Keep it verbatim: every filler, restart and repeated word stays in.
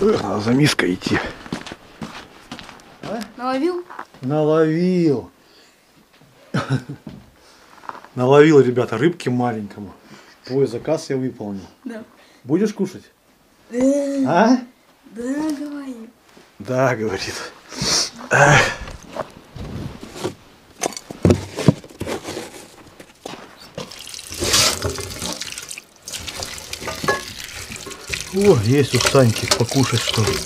Надо за миской идти. А? Наловил? Наловил. Наловил, ребята, рыбки маленькому. Твой заказ я выполнил. Да. Будешь кушать? Да. А? Да, говори. Да, говорит. Эх. О, есть у Саньки покушать что ли.